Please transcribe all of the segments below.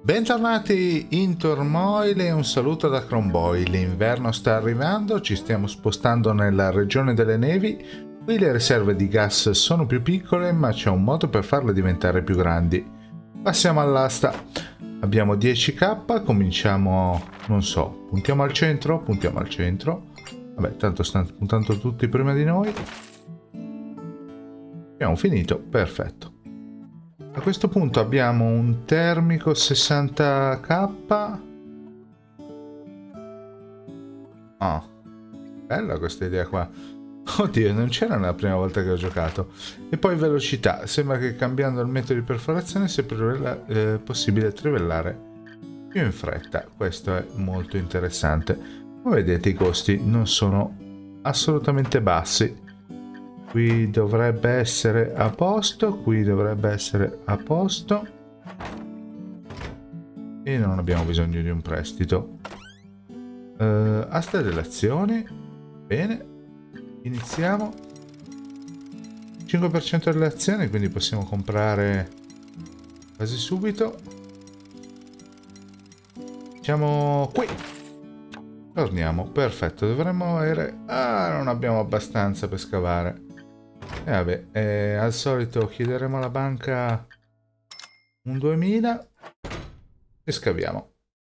Bentornati in Turmoil e un saluto da Cronboy. L'inverno sta arrivando, ci stiamo spostando nella regione delle nevi. Qui le riserve di gas sono più piccole, ma c'è un modo per farle diventare più grandi. Passiamo all'asta. Abbiamo 10k, cominciamo, non so, puntiamo al centro. Vabbè, tanto stanno puntando tutti prima di noi. Abbiamo finito, perfetto. A questo punto abbiamo un termico 60k. Oh, bella questa idea qua. Oddio, non c'era la prima volta che ho giocato. E poi velocità. Sembra che cambiando il metodo di perforazione sia possibile trivellare più in fretta. Questo è molto interessante. Come vedete i costi non sono assolutamente bassi. Qui dovrebbe essere a posto, qui dovrebbe essere a posto. E non abbiamo bisogno di un prestito. Asta delle azioni. Bene. Iniziamo. 5% delle azioni, quindi possiamo comprare quasi subito. Siamo qui. Torniamo, perfetto. Dovremmo avere... Ah, non abbiamo abbastanza per scavare. E vabbè, al solito chiederemo alla banca un 2000 e scaviamo.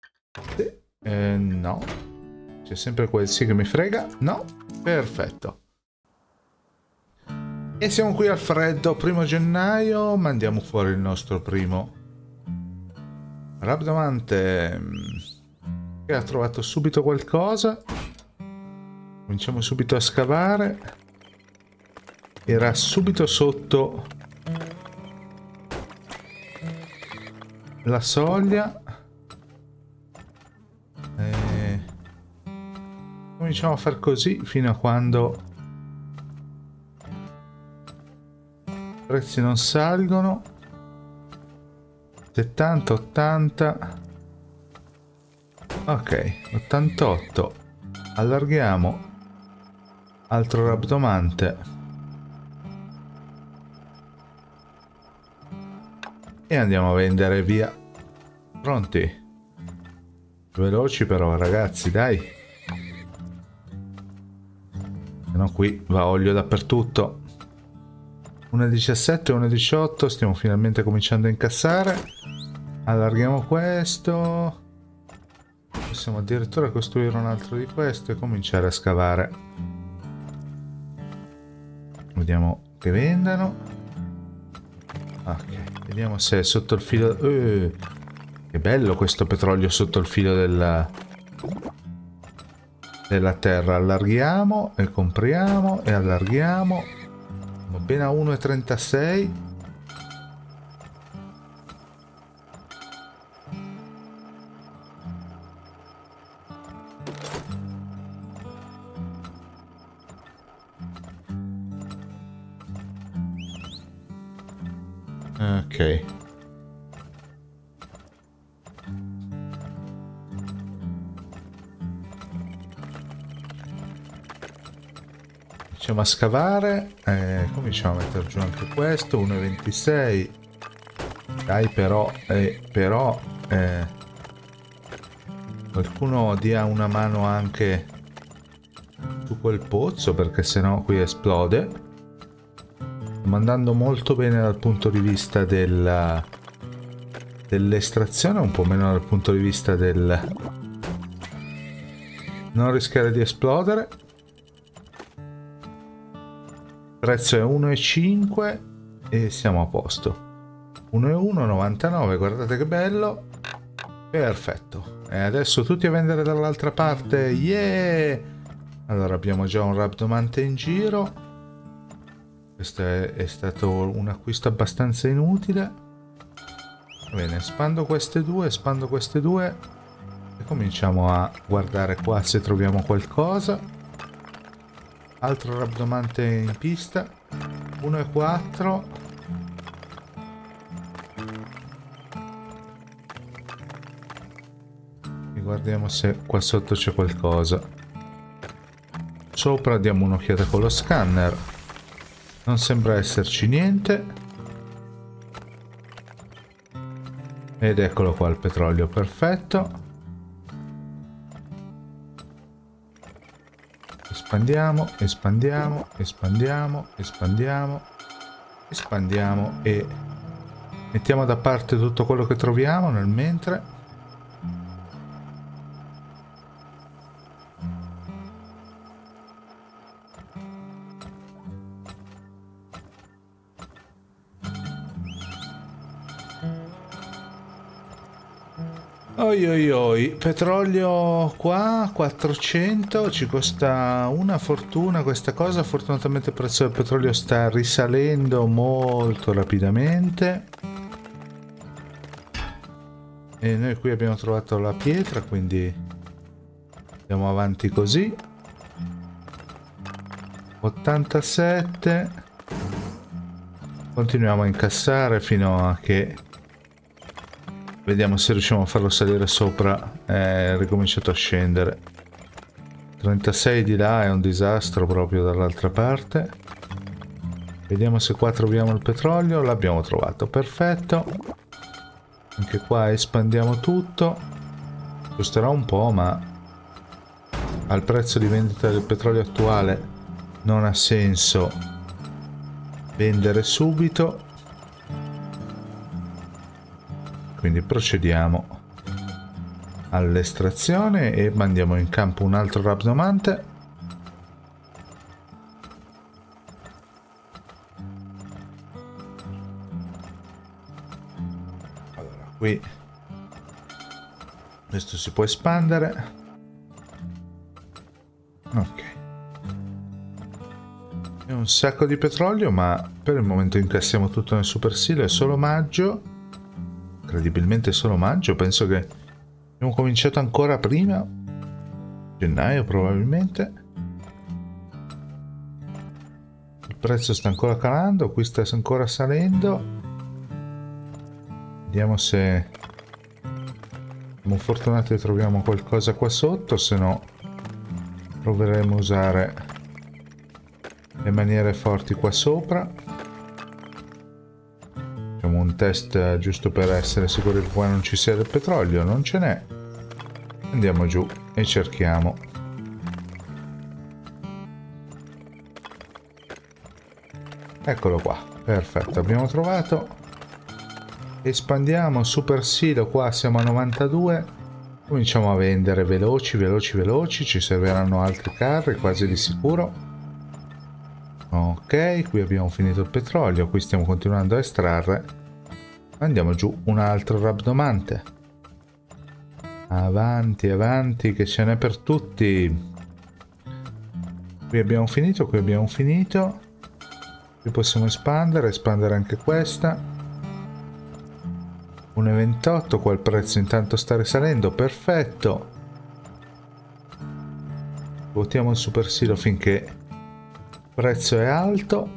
No, c'è sempre quel sì che mi frega. No, perfetto. E siamo qui al freddo, 1° gennaio, mandiamo fuori il nostro primo Rabdomante, che ha trovato subito qualcosa. Cominciamo subito a scavare. Era subito sotto la soglia. Cominciamo a far così fino a quando i prezzi non salgono. 70, 80. Ok, 88. Allarghiamo. Altro rabdomante. E andiamo a vendere, via. Pronti? Veloci però, ragazzi, dai. Se no qui va olio dappertutto. 1,17, 1,18. Stiamo finalmente cominciando a incassare. Allarghiamo questo. Possiamo addirittura costruire un altro di questo e cominciare a scavare. Vediamo che vendano. Ok. Vediamo se è sotto il filo... che bello questo petrolio sotto il filo della terra. Allarghiamo e compriamo e allarghiamo. Va bene a 1,36. Ok. Cominciamo a scavare. Cominciamo a mettere giù anche questo. 1,26. Dai, però qualcuno dia una mano anche su quel pozzo, perché sennò qui esplode. Stiamo andando molto bene dal punto di vista dell'estrazione, un po' meno dal punto di vista del non rischiare di esplodere. Il prezzo è 1,5 e siamo a posto. 1,1, 99, guardate che bello. Perfetto. E adesso tutti a vendere dall'altra parte. Yeah! Allora abbiamo già un rabdomante in giro. Questo è stato un acquisto abbastanza inutile. Va bene, espando queste due e cominciamo a guardare qua se troviamo qualcosa. Altro rabdomante in pista. 1,4. E guardiamo se qua sotto c'è qualcosa. Sopra diamo un'occhiata con lo scanner. Non sembra esserci niente. Ed eccolo qua il petrolio, perfetto. Espandiamo, espandiamo, espandiamo, espandiamo, espandiamo e mettiamo da parte tutto quello che troviamo nel mentre. Oi oi oi, petrolio qua 400, ci costa una fortuna questa cosa. Fortunatamente il prezzo del petrolio sta risalendo molto rapidamente e noi qui abbiamo trovato la pietra, quindi andiamo avanti così. 87, continuiamo a incassare fino a che vediamo se riusciamo a farlo salire sopra. È ricominciato a scendere. 36 di là è un disastro proprio dall'altra parte. Vediamo se qua troviamo il petrolio. L'abbiamo trovato, perfetto. Anche qua espandiamo tutto. Costerà un po', ma al prezzo di vendita del petrolio attuale non ha senso vendere subito. Quindi procediamo all'estrazione e mandiamo in campo un altro rabdomante. Allora, qui questo si può espandere. Ok. È un sacco di petrolio, ma per il momento incassiamo tutto nel super silo. È solo maggio. Incredibilmente solo maggio, penso che abbiamo cominciato ancora prima, gennaio probabilmente. Il prezzo sta ancora calando, qui sta ancora salendo. Vediamo se siamo fortunati e troviamo qualcosa qua sotto, se no proveremo a usare le maniere forti qua sopra. Un test giusto per essere sicuri che qua non ci sia del petrolio. Non ce n'è. Andiamo giù e cerchiamo. Eccolo qua, perfetto, abbiamo trovato. Espandiamo, super silo, qua siamo a 92. Cominciamo a vendere veloci, veloci, veloci. Ci serviranno altri carri quasi di sicuro. Ok, qui abbiamo finito il petrolio, qui stiamo continuando a estrarre. Andiamo giù un altro rabdomante. Avanti, avanti, che ce n'è per tutti. Qui abbiamo finito, qui abbiamo finito. Qui possiamo espandere anche questa. 1,28, qua il prezzo intanto sta risalendo, perfetto. Votiamo il super silo finché il prezzo è alto.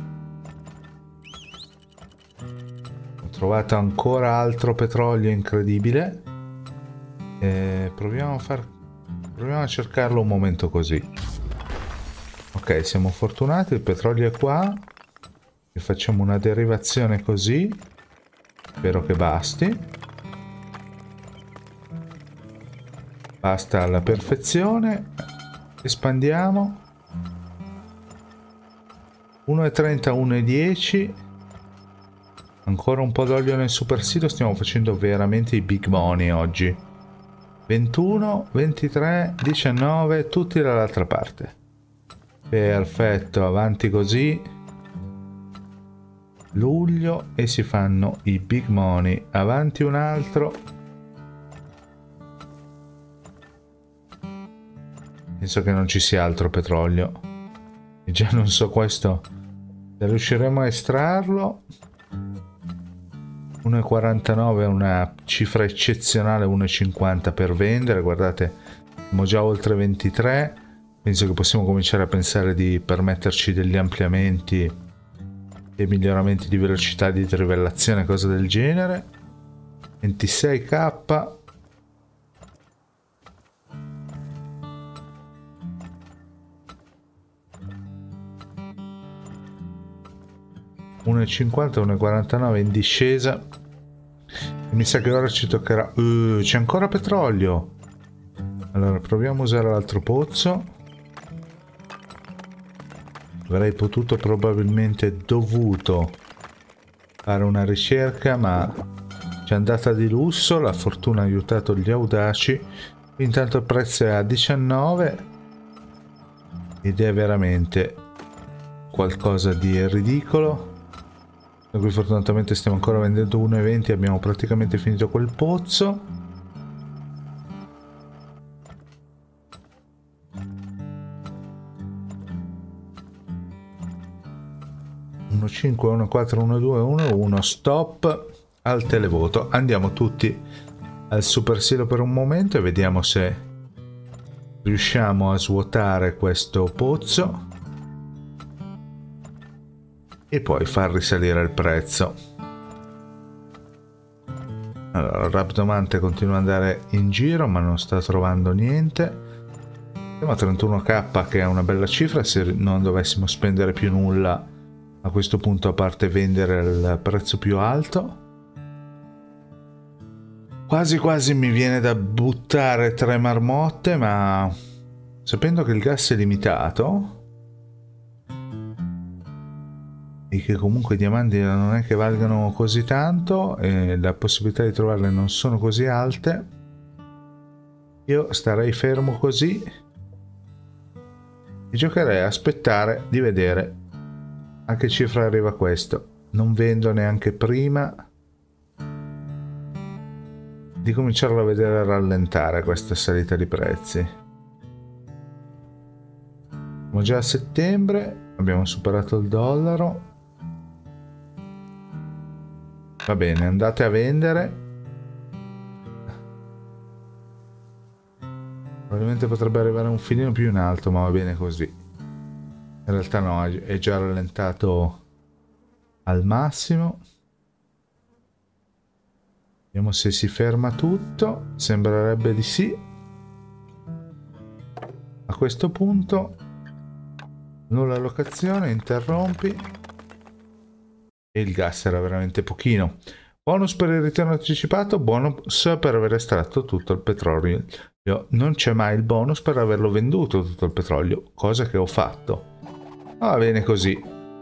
Trovato ancora altro petrolio incredibile. Proviamo a cercarlo un momento così. Ok, siamo fortunati, il petrolio è qua. E facciamo una derivazione così. Spero che basti. Basta alla perfezione. Espandiamo. 1,30, 1,10. Ancora un po' d'olio nel super silo, stiamo facendo veramente i big money oggi. 21, 23, 19, tutti dall'altra parte. Perfetto, avanti così. Luglio e si fanno i big money. Avanti un altro. Penso che non ci sia altro petrolio. E già non so questo. Se riusciremo a estrarlo. 1,49 è una cifra eccezionale, 1,50 per vendere. Guardate, siamo già oltre 23. Penso che possiamo cominciare a pensare di permetterci degli ampliamenti e miglioramenti di velocità di trivellazione, cose del genere. 26k. (1,50, 1,49 in discesa). Mi sa che ora ci toccherà... c'è ancora petrolio. Allora proviamo a usare l'altro pozzo. Avrei potuto, probabilmente dovuto fare una ricerca, ma ci è andata di lusso. La fortuna ha aiutato gli audaci. Intanto il prezzo è a 19 ed è veramente qualcosa di ridicolo. Qui fortunatamente stiamo ancora vendendo 1,20, abbiamo praticamente finito quel pozzo. Uno 5, 1, 4, 1, 2, 1, 1, stop al televoto. Andiamo tutti al super silo per un momento e vediamo se riusciamo a svuotare questo pozzo e poi far risalire il prezzo. Allora, il rabdomante continua ad andare in giro ma non sta trovando niente. Siamo a 31k, che è una bella cifra se non dovessimo spendere più nulla a questo punto, a parte vendere il prezzo più alto. Quasi quasi mi viene da buttare 3 marmotte, ma sapendo che il gas è limitato e che comunque i diamanti non è che valgano così tanto e la possibilità di trovarle non sono così alte, io starei fermo così e giocherei a aspettare di vedere a che cifra arriva questo. Non vendo neanche prima di cominciarlo a vedere rallentare questa salita di prezzi. Siamo già a settembre, abbiamo superato il dollaro. Va bene, andate a vendere. Probabilmente potrebbe arrivare un filino più in alto, ma va bene così. In realtà no, è già rallentato al massimo. Vediamo se si ferma tutto. Sembrerebbe di sì. A questo punto nulla allocazione, interrompi. E il gas era veramente pochino. Bonus per il ritorno anticipato, bonus per aver estratto tutto il petrolio. Non c'è mai il bonus per averlo venduto tutto il petrolio, cosa che ho fatto. Va bene così.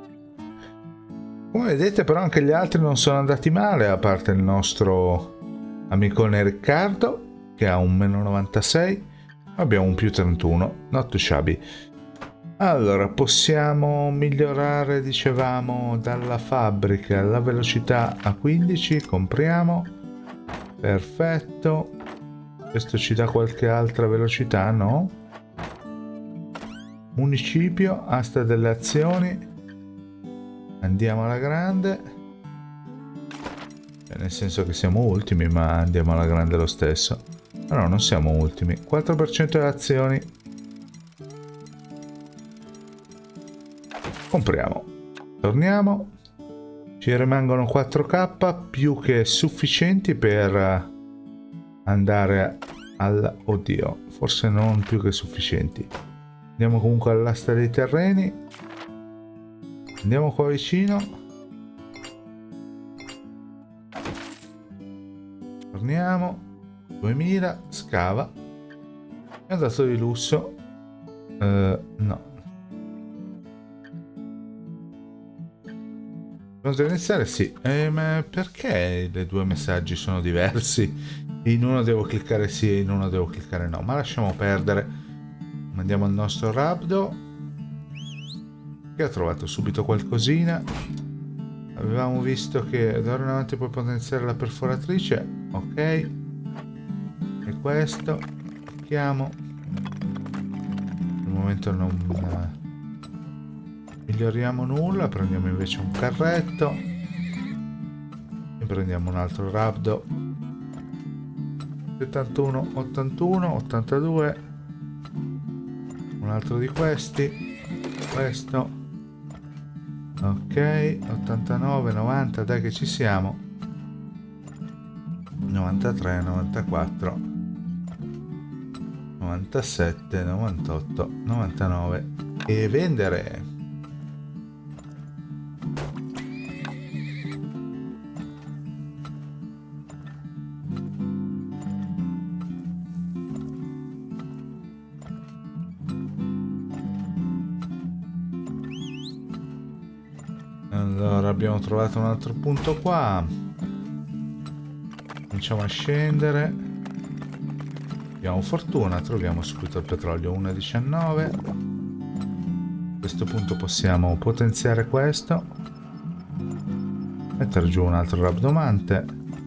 Come vedete però anche gli altri non sono andati male, a parte il nostro amicone Riccardo che ha un meno 96, abbiamo un più 31, not too shabby. Allora possiamo migliorare, dicevamo, dalla fabbrica la velocità a 15, compriamo, perfetto. Questo ci dà qualche altra velocità, no? Municipio, asta delle azioni, andiamo alla grande, nel senso che siamo ultimi, ma andiamo alla grande lo stesso. No, non siamo ultimi, 4% delle azioni, compriamo, torniamo, ci rimangono 4k più che sufficienti per andare al... oddio, forse non più che sufficienti. Andiamo comunque all'asta dei terreni. Andiamo qua vicino. Torniamo. 2000. Scava. È andato di lusso. No. Pronto a iniziare? Sì. Ma perché i due messaggi sono diversi? In uno devo cliccare sì e in uno devo cliccare no. Ma lasciamo perdere. Andiamo al nostro Rabdo che ha trovato subito qualcosina. Avevamo visto che da ora in avanti puoi potenziare la perforatrice, ok, e questo clicchiamo. Al momento non miglioriamo nulla, prendiamo invece un carretto e prendiamo un altro Rabdo. 71, 81, 82, un altro di questi, questo, ok, 89, 90, dai che ci siamo, 93, 94, 97, 98, 99 e vendere. Allora abbiamo trovato un altro punto qua. Cominciamo a scendere. Abbiamo fortuna, troviamo subito il petrolio 1,19. A questo punto possiamo potenziare questo, mettere giù un altro rabdomante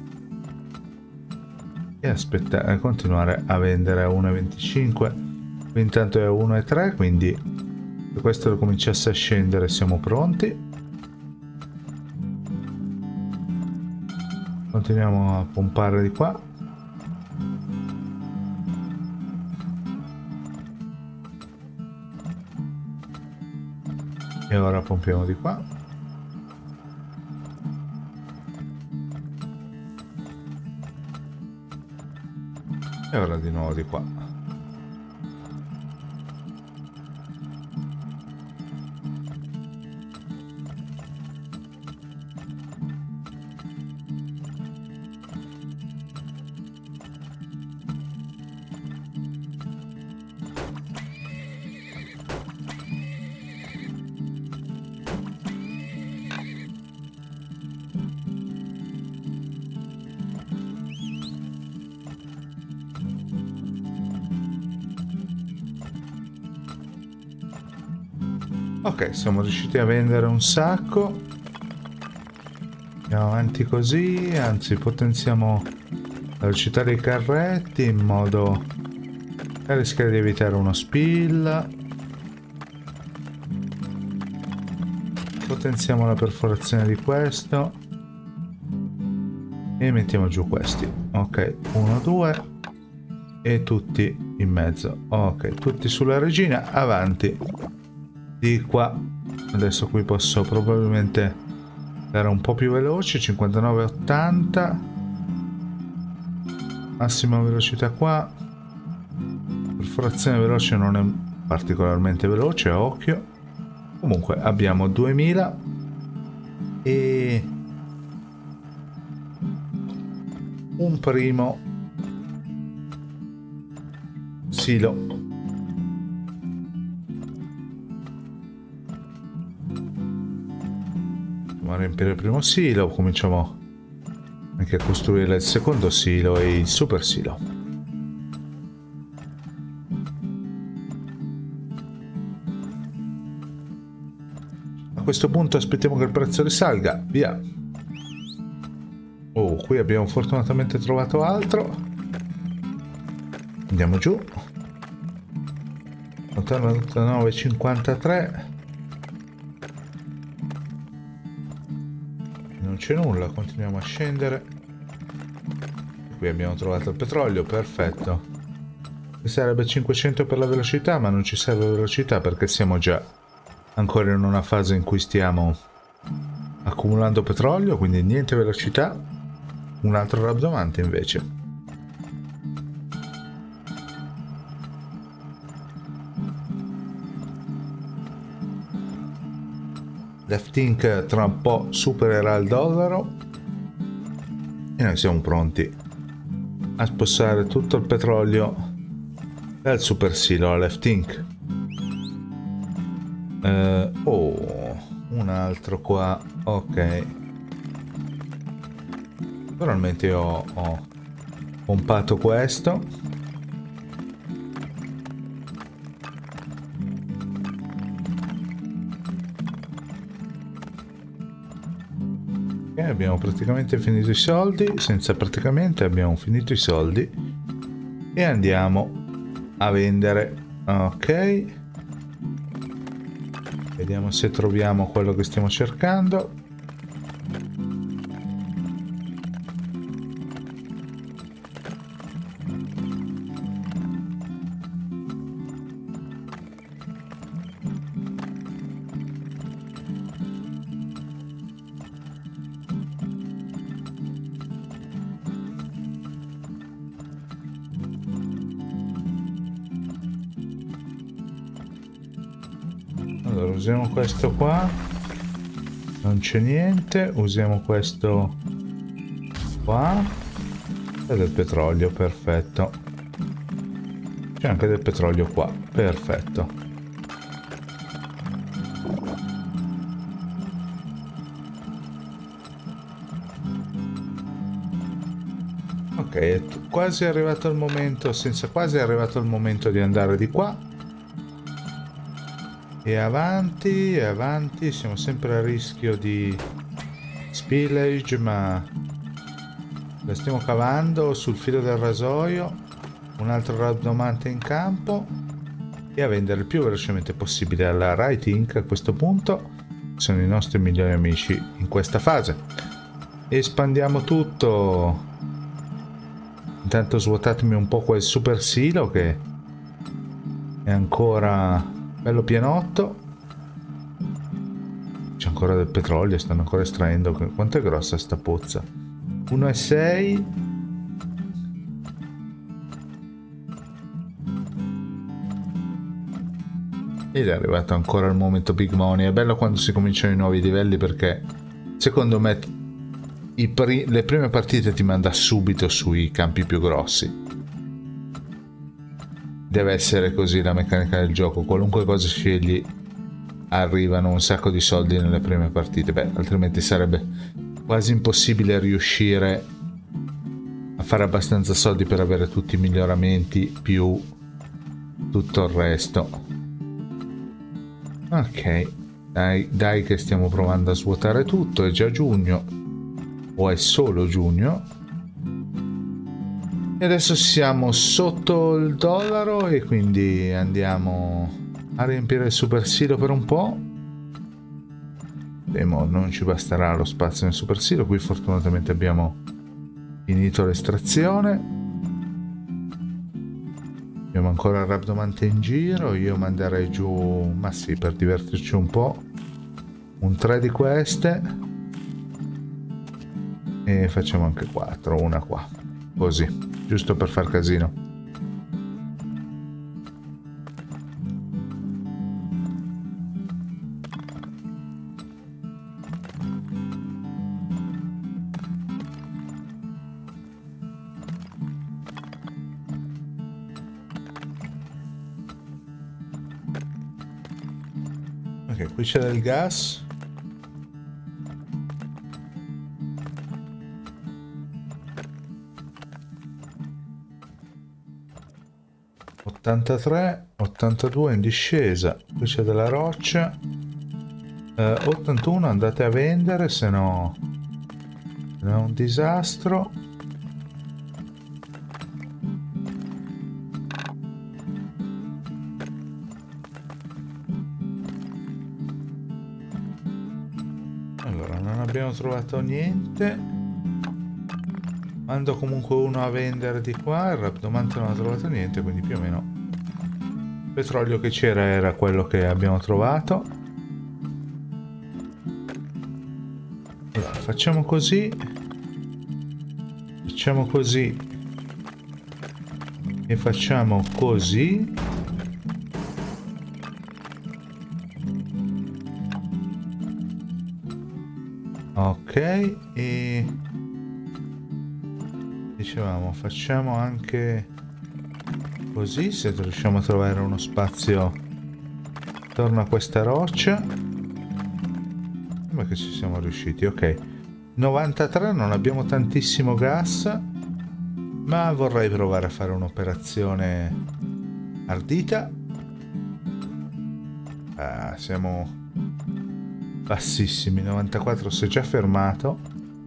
e aspettare, continuare a vendere a 1,25. Intanto è a 1,3, quindi se questo cominciasse a scendere siamo pronti. Continuiamo a pompare di qua. E ora pompiamo di qua. E ora di nuovo di qua. Ok, siamo riusciti a vendere un sacco. Andiamo avanti così, anzi potenziamo la velocità dei carretti in modo da rischiare di evitare uno spill. Potenziamo la perforazione di questo e mettiamo giù questi. Ok, 1, 2 e tutti in mezzo. Ok, tutti sulla regina, avanti. Di qua adesso qui posso probabilmente andare un po' più veloce, 59-80, massima velocità qua. Perforazione veloce non è particolarmente veloce, a occhio. Comunque abbiamo 2000 e un primo silo. A riempire il primo silo, cominciamo anche a costruire il secondo silo e il super silo. A questo punto aspettiamo che il prezzo risalga, via. Oh, qui abbiamo fortunatamente trovato altro. Andiamo giù. 89,53. Non c'è nulla, continuiamo a scendere. Qui abbiamo trovato il petrolio, perfetto. Mi sarebbe 500 per la velocità, ma non ci serve velocità perché siamo già ancora in una fase in cui stiamo accumulando petrolio, quindi niente velocità. Un altro rabdomante invece. Lefting tra un po' supererà il dollaro e noi siamo pronti a spostare tutto il petrolio dal super silo a Lefting. Oh, un altro qua, ok. Naturalmente ho pompato questo. Abbiamo praticamente finito i soldi, senza praticamente abbiamo finito i soldi e andiamo a vendere. Ok, vediamo se troviamo quello che stiamo cercando. Allora usiamo questo qua, non c'è niente, usiamo questo qua e del petrolio, perfetto. C'è anche del petrolio qua, perfetto. Ok, è quasi arrivato il momento, senza quasi è arrivato il momento di andare di qua. E avanti, siamo sempre a rischio di spillage, ma la stiamo cavando sul filo del rasoio. Un altro rabdomante in campo e a vendere il più velocemente possibile alla Right Inc. A questo punto sono i nostri migliori amici in questa fase. Espandiamo tutto. Intanto svuotatemi un po' quel super silo che è ancora bello pienotto. C'è ancora del petrolio, stanno ancora estraendo. Quanto è grossa sta pozza? 1,6. Ed è arrivato ancora il momento big money. È bello quando si cominciano i nuovi livelli, perché secondo me le prime partite ti manda subito sui campi più grossi. Deve essere così la meccanica del gioco. Qualunque cosa scegli arrivano un sacco di soldi nelle prime partite. Beh, altrimenti sarebbe quasi impossibile riuscire a fare abbastanza soldi per avere tutti i miglioramenti più tutto il resto. Ok, dai che stiamo provando a svuotare tutto. È già giugno, o è solo giugno, e adesso siamo sotto il dollaro e quindi andiamo a riempire il super silo per un po'. Non ci basterà lo spazio nel super silo. Qui fortunatamente abbiamo finito l'estrazione. Abbiamo ancora il rabdomante in giro. Io manderei giù, ma sì, per divertirci un po', un 3 di queste e facciamo anche 4, una qua, così, giusto per far casino. Ok, qui c'è del gas. ...83, 82 in discesa. Qui c'è della roccia. 81 andate a vendere, se no è un disastro. Allora, non abbiamo trovato niente. Mando comunque uno a vendere di qua. Il rabdomante non ha trovato niente, quindi più o meno il petrolio che c'era era quello che abbiamo trovato. Allora, facciamo così e facciamo così. Ok, e dicevamo facciamo anche così, se riusciamo a trovare uno spazio attorno a questa roccia. Sembra che ci siamo riusciti. Ok, 93, non abbiamo tantissimo gas, ma vorrei provare a fare un'operazione ardita. Siamo bassissimi. 94 si è già fermato.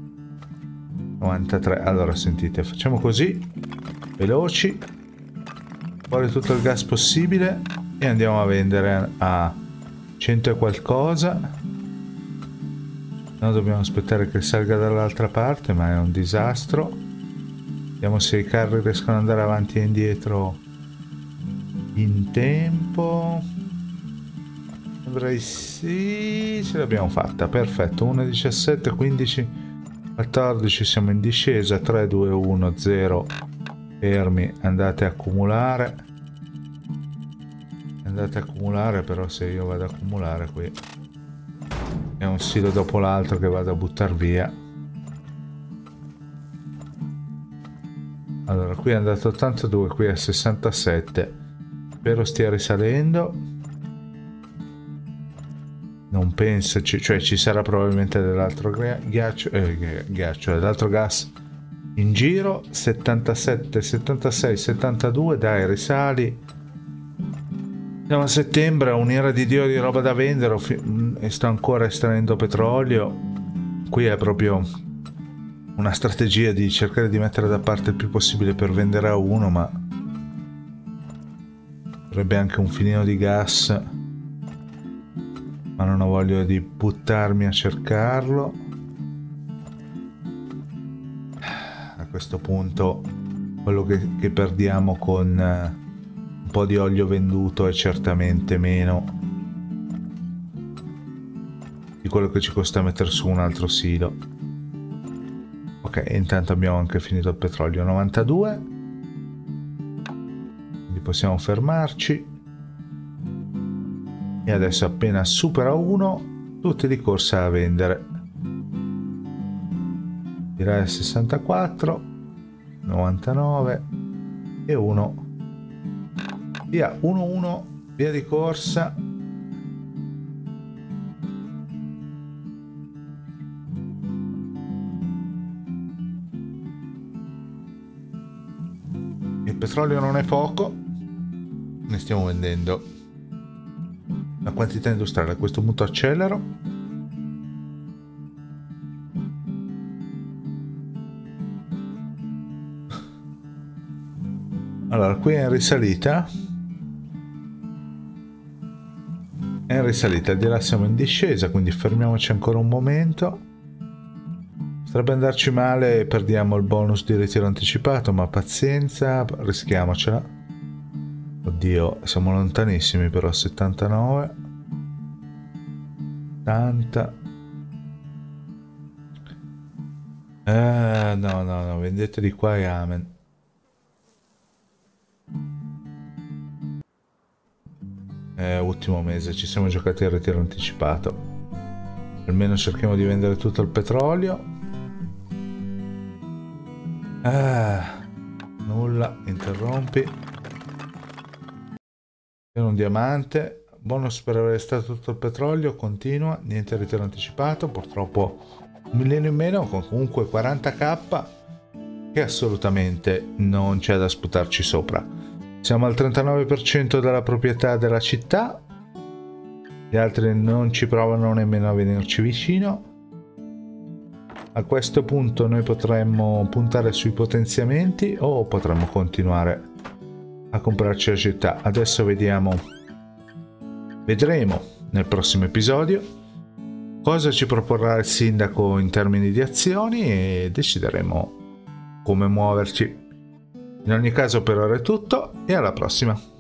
93. Allora sentite, facciamo così, veloci, fuori tutto il gas possibile e andiamo a vendere a 100 e qualcosa. No, dobbiamo aspettare che salga dall'altra parte, ma è un disastro. Vediamo se i carri riescono ad andare avanti e indietro in tempo. Dovrei, sì, ce l'abbiamo fatta, perfetto. 1,17, 15, 14, siamo in discesa. 3, 2, 1, 0, fermi, andate a accumulare. Andate a accumulare, però se io vado ad accumulare qui è un silo dopo l'altro che vado a buttare via. Allora, qui è andato a 82, qui è a 67. Spero stia risalendo. Non penso, cioè ci sarà probabilmente dell'altro ghiaccio, dell'altro gas in giro. 77, 76, 72, dai, risali. Siamo a settembre, ho un'ira di Dio di roba da vendere e sto ancora estraendo petrolio. Qui è proprio una strategia di cercare di mettere da parte il più possibile per vendere a uno, ma avrebbe anche un filino di gas, ma non ho voglia di buttarmi a cercarlo. A questo punto quello che perdiamo con un po' di olio venduto è certamente meno di quello che ci costa mettere su un altro silo. Ok, intanto abbiamo anche finito il petrolio. 92, quindi possiamo fermarci. E adesso appena supera 1 tutti di corsa a vendere. Direi 64, 99 e 1. Via, 1-1, via di corsa. Il petrolio non è poco, ne stiamo vendendo la quantità industriale. A questo punto accelero. Allora, qui è in risalita. È in risalita, di là siamo in discesa, quindi fermiamoci ancora un momento. Potrebbe andarci male e perdiamo il bonus di ritiro anticipato, ma pazienza, rischiamocela. Oddio, siamo lontanissimi però. 79, 80. No, vendete di qua e amen. Ultimo mese, ci siamo giocati il ritiro anticipato. Almeno cerchiamo di vendere tutto il petrolio. Nulla, interrompi. Un diamante, bonus per aver stato tutto il petrolio, continua, niente ritiro anticipato, purtroppo un millino in meno, con comunque 40k che assolutamente non c'è da sputarci sopra. Siamo al 39% della proprietà della città, gli altri non ci provano nemmeno a venirci vicino. A questo punto noi potremmo puntare sui potenziamenti o potremmo continuare a comprarci la città. Adesso vedremo nel prossimo episodio cosa ci proporrà il sindaco in termini di azioni e decideremo come muoverci. In ogni caso per ora è tutto e alla prossima.